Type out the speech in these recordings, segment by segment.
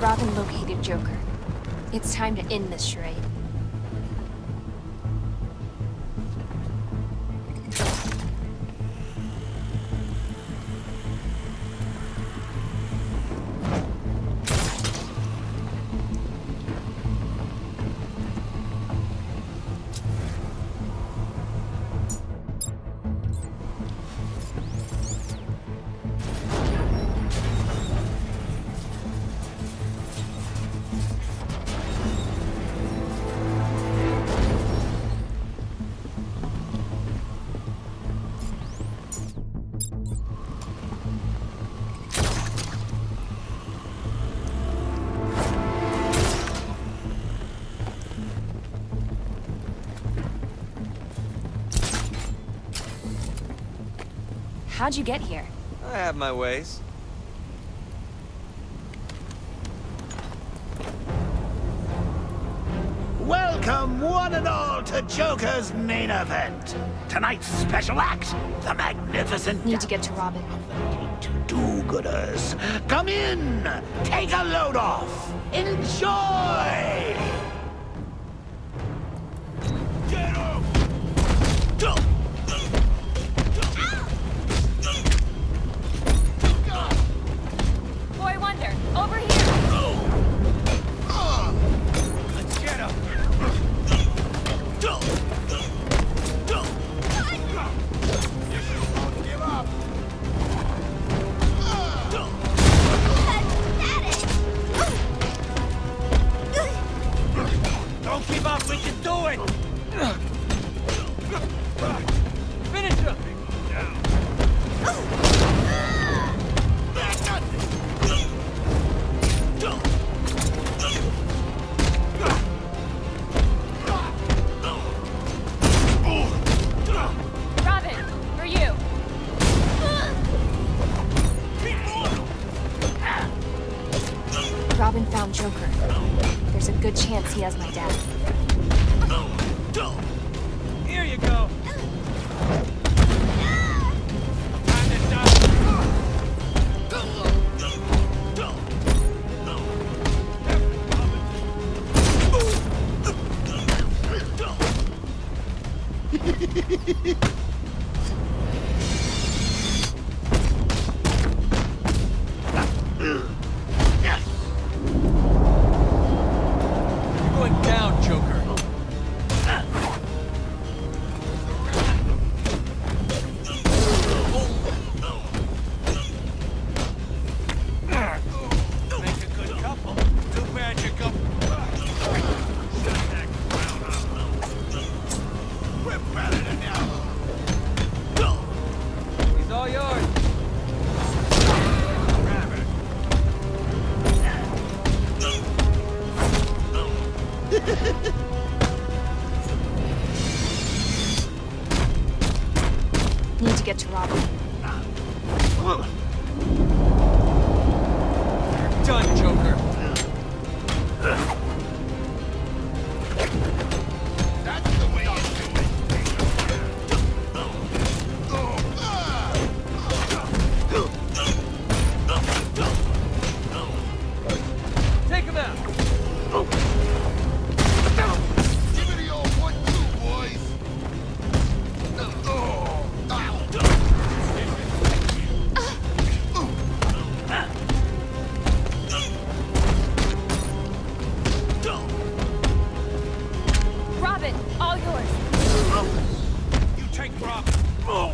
Robin located Joker. It's time to end this charade. How'd you get here? I have my ways. Welcome, one and all, to Joker's main event. Tonight's special act, the magnificent... Need to get to Robin. Do-gooders. Come in, take a load off, enjoy! Get up! Boy Wonder, over here! Let's get him! Give up! Don't give up, we can do it! Finish him! Robin, for you! Robin found Joker. There's a good chance he has my dad. Here you go! You're going down, Joker. Make a good couple. Too bad you go. Shut that ground up. We're better than ever. He's all yours. Grab it. Need to get to Robin. You're done, Joker. That's the way you do it. Take him out. Give me the old 1-2, boys. Robin, all yours. You take Robin.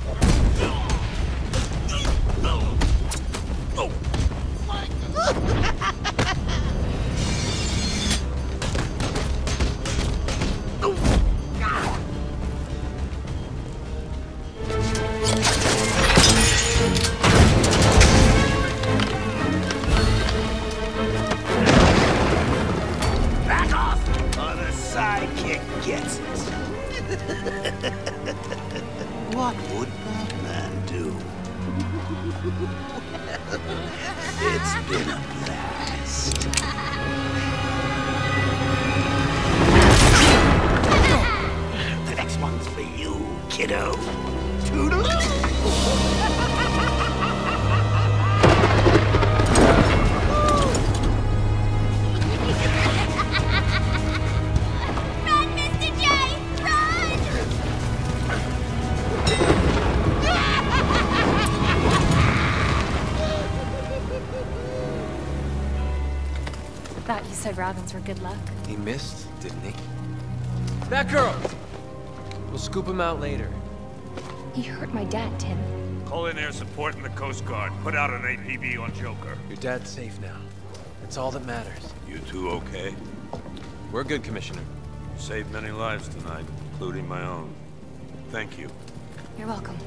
Back off, or the sidekick gets it. What would Batman do? It's been a blast. The next one's for you, kiddo. Toodaloo! said robins were good luck. He missed, didn't he? That girl! We'll scoop him out later. He hurt my dad, Tim. Call in air support in the Coast Guard. Put out an APB on Joker. Your dad's safe now. That's all that matters. You two okay? We're good, Commissioner. Saved many lives tonight, including my own. Thank you. You're welcome.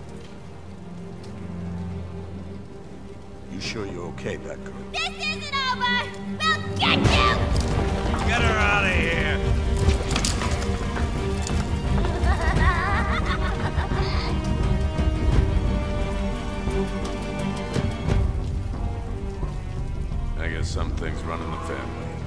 You sure you're okay, Batgirl? This isn't over! We'll get you! Get her out of here! I guess some things run in the family.